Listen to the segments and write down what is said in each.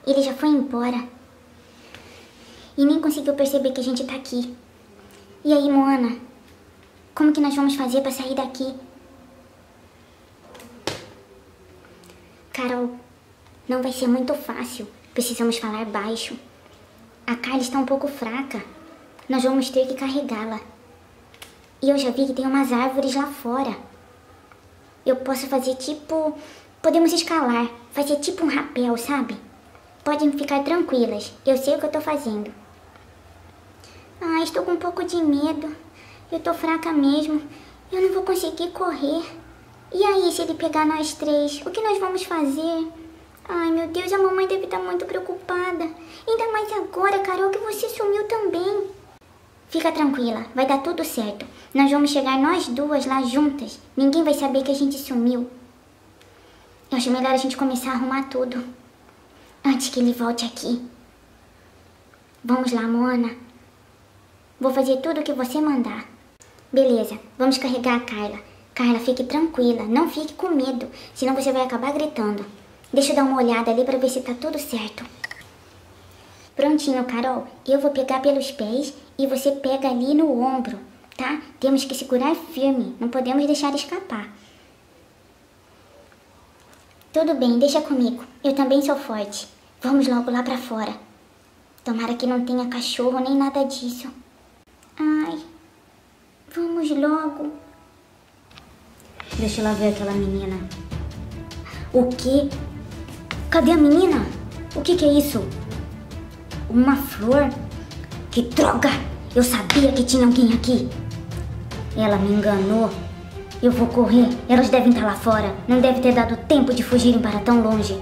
Ele já foi embora. E nem conseguiu perceber que a gente tá aqui. E aí, Moana? Como que nós vamos fazer pra sair daqui? Carol, não vai ser muito fácil. Precisamos falar baixo. A Carla está um pouco fraca. Nós vamos ter que carregá-la. E eu já vi que tem umas árvores lá fora. Eu posso fazer tipo... Podemos escalar. Fazer tipo um rapel, sabe? Podem ficar tranquilas. Eu sei o que eu tô fazendo. Ah, estou com um pouco de medo. Eu tô fraca mesmo. Eu não vou conseguir correr. E aí, se ele pegar nós três? O que nós vamos fazer? Ai, meu Deus, a mamãe deve estar muito preocupada. Ainda mais agora, Carol, que você sumiu também. Fica tranquila, vai dar tudo certo. Nós vamos chegar nós duas lá juntas. Ninguém vai saber que a gente sumiu. Eu acho melhor a gente começar a arrumar tudo antes que ele volte aqui. Vamos lá, Moana. Vou fazer tudo o que você mandar. Beleza, vamos carregar a Carla. Carla, fique tranquila, não fique com medo, senão você vai acabar gritando. Deixa eu dar uma olhada ali pra ver se tá tudo certo. Prontinho, Carol. Eu vou pegar pelos pés e você pega ali no ombro, tá? Temos que segurar firme, não podemos deixar escapar. Tudo bem, deixa comigo. Eu também sou forte. Vamos logo lá pra fora. Tomara que não tenha cachorro nem nada disso. Ai, vamos logo. Deixa eu lá ver aquela menina. O quê? Cadê a menina? O que é isso? Uma flor? Que droga! Eu sabia que tinha alguém aqui. Ela me enganou. Eu vou correr. Elas devem estar lá fora. Não deve ter dado tempo de fugirem para tão longe.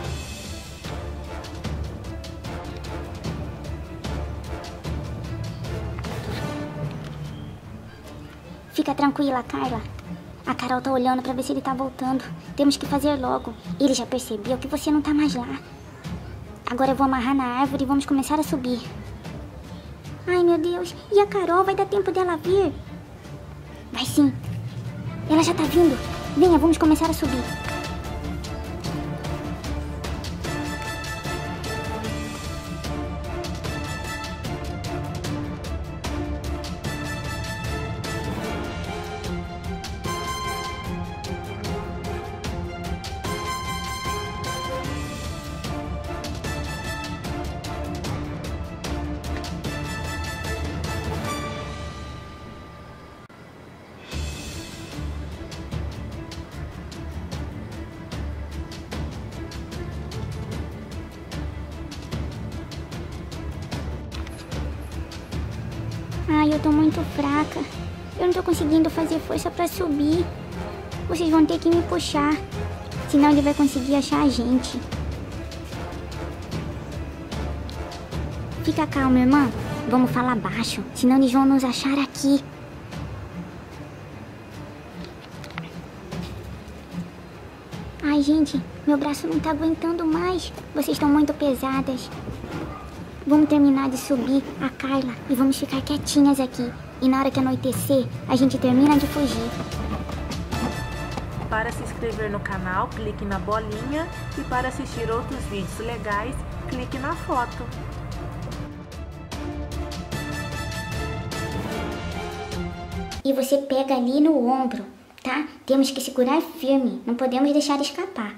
Fica tranquila, Carla. A Carol tá olhando pra ver se ele tá voltando. Temos que fazer logo. Ele já percebeu que você não tá mais lá. Agora eu vou amarrar na árvore e vamos começar a subir. Ai, meu Deus. E a Carol? Vai dar tempo dela vir? Vai sim. Ela já tá vindo. Venha, vamos começar a subir. Ai, eu tô muito fraca. Eu não tô conseguindo fazer força pra subir. Vocês vão ter que me puxar. Senão ele vai conseguir achar a gente. Fica calma, irmã. Vamos falar baixo. Senão eles vão nos achar aqui. Ai, gente. Meu braço não tá aguentando mais. Vocês estão muito pesadas. Vamos terminar de subir a Carla e vamos ficar quietinhas aqui. E na hora que anoitecer, a gente termina de fugir. Para se inscrever no canal, clique na bolinha. E para assistir outros vídeos legais, clique na foto. E você pega ali no ombro, tá? Temos que segurar firme, não podemos deixar escapar.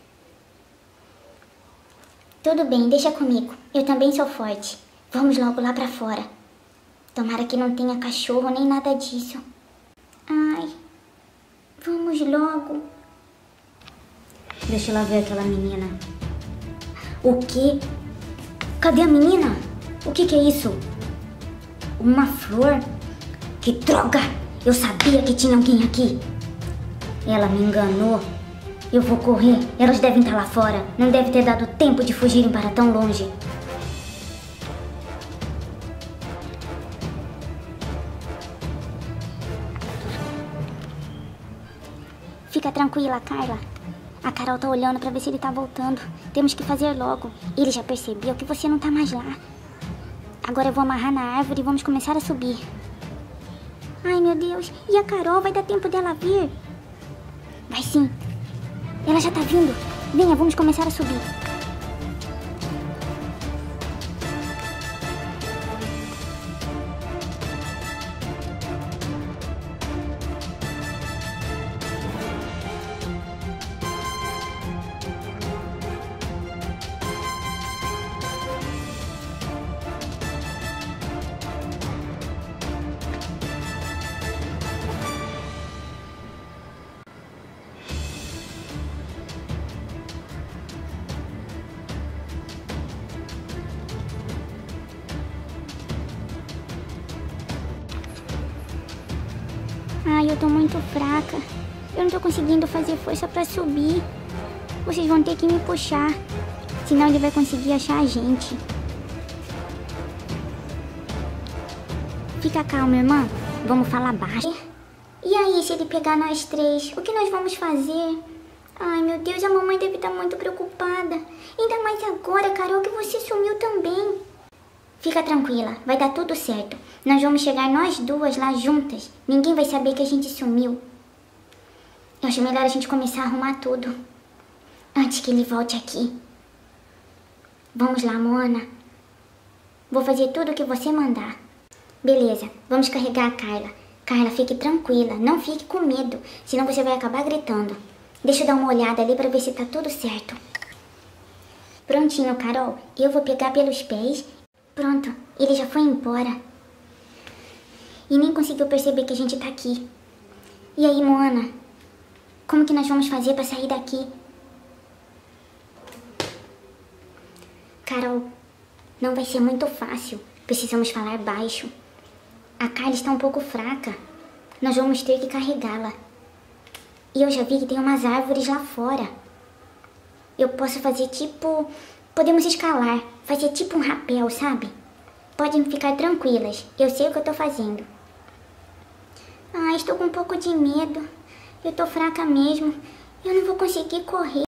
Tudo bem, deixa comigo. Eu também sou forte. Vamos logo lá pra fora. Tomara que não tenha cachorro nem nada disso. Ai, vamos logo. Deixa eu lá ver aquela menina. O quê? Cadê a menina? O que é isso? Uma flor? Que droga! Eu sabia que tinha alguém aqui. Ela me enganou. Eu vou correr. Elas devem estar lá fora. Não deve ter dado tempo de fugirem para tão longe. Fica tranquila, Carla. A Carol tá olhando pra ver se ele tá voltando. Temos que fazer logo. Ele já percebeu que você não tá mais lá. Agora eu vou amarrar na árvore e vamos começar a subir. Ai, meu Deus. E a Carol? Vai dar tempo dela vir? Vai sim. Ela já tá vindo. Venha, vamos começar a subir. Ai, eu tô muito fraca. Eu não tô conseguindo fazer força pra subir. Vocês vão ter que me puxar. Senão ele vai conseguir achar a gente. Fica calma, irmã. Vamos falar baixo. E aí, se ele pegar nós três, o que nós vamos fazer? Ai, meu Deus, a mamãe deve estar muito preocupada. Ainda mais agora, Carol, que você sumiu também. Fica tranquila, vai dar tudo certo. Nós vamos chegar nós duas lá juntas. Ninguém vai saber que a gente sumiu. Eu acho melhor a gente começar a arrumar tudo antes que ele volte aqui. Vamos lá, Moana. Vou fazer tudo o que você mandar. Beleza, vamos carregar a Carla. Carla, fique tranquila, não fique com medo, senão você vai acabar gritando. Deixa eu dar uma olhada ali pra ver se tá tudo certo. Prontinho, Carol. Eu vou pegar pelos pés. Pronto, ele já foi embora. E nem conseguiu perceber que a gente tá aqui. E aí, Moana? Como que nós vamos fazer pra sair daqui? Carol, não vai ser muito fácil. Precisamos falar baixo. A Carla está um pouco fraca. Nós vamos ter que carregá-la. E eu já vi que tem umas árvores lá fora. Eu posso fazer tipo... Podemos escalar. Fazer tipo um rapel, sabe? Podem ficar tranquilas. Eu sei o que eu tô fazendo. Estou com um pouco de medo. Eu tô fraca mesmo. Eu não vou conseguir correr.